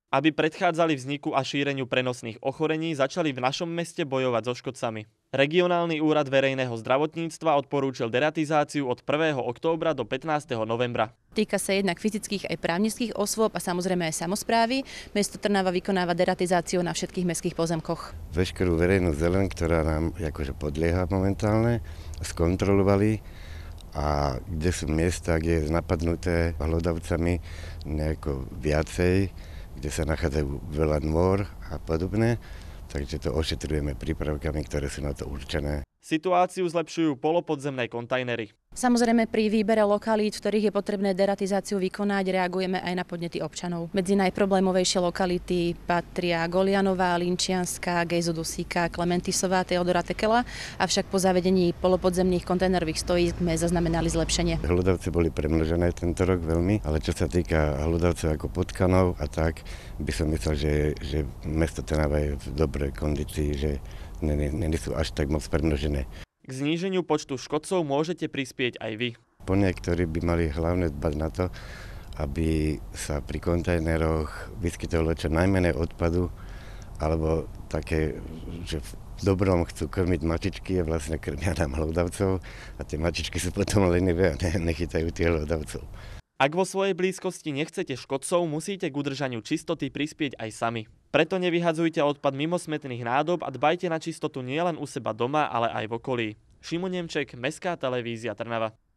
Aby predchádzali vzniku a šíreniu prenosných ochorení, začali v našom meste bojovať so škodcami. Regionálny úrad verejného zdravotníctva odporúčil deratizáciu od 1. októbra do 15. novembra. Týka sa jednak fyzických aj právnických osôb a samozrejme aj samosprávy. Mesto Trnava vykonáva deratizáciu na všetkých mestských pozemkoch. Veškerú verejnú zeleň, ktorá nám akože podlieha momentálne, skontrolovali a kde sú miesta, kde je napadnuté hlodavcami nejako viacej, kde sa nachádzajú veľa nôr a podobne, takže to ošetrujeme prípravkami, ktoré sú na to určené. Situáciu zlepšujú polopodzemné kontajnery. Samozrejme pri výbere lokalít, v ktorých je potrebné deratizáciu vykonať, reagujeme aj na podnety občanov. Medzi najproblémovejšie lokality patria Golianová, Linčianska, Gejzo Dusíka, Klementisová, Teodora Tekela, avšak po zavedení polopodzemných kontajnerových stojísk sme zaznamenali zlepšenie. Hlodavce boli premnožené tento rok veľmi, ale čo sa týka hlodavcov ako potkanov a tak, by som myslel, že mesto Trnava je v dobrej kondícii, že nie sú až tak moc premnožené. K zníženiu počtu škodcov môžete prispieť aj vy. Po niektorí by mali hlavne dbať na to, aby sa pri kontajneroch vyskytovalo čo najmenej odpadu, alebo také, že v dobrom chcú krmiť mačičky a vlastne krmia nám hlodavcov a tie mačičky sú potom lenivé a nechytajú tých hlodavcov. Ak vo svojej blízkosti nechcete škodcov, musíte k udržaniu čistoty prispieť aj sami. Preto nevyhadzujte odpad mimo smetných nádob a dbajte na čistotu nielen u seba doma, ale aj v okolí. Šimon Nemček, Mestská televízia Trnava.